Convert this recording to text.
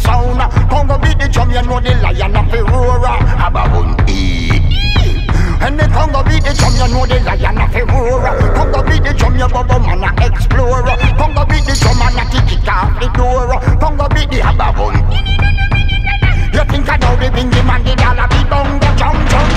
sound. Congo beat the drum, you know the lion of the roar. Ababun and the Congo beat the drum, you know the lion of the roar. Congo beat the drum, you bubble man a explore. Congo beat the drum and a kick it off the door. Congo beat the ababun. You think I know the bingy man, the dollar be bongo jump jump.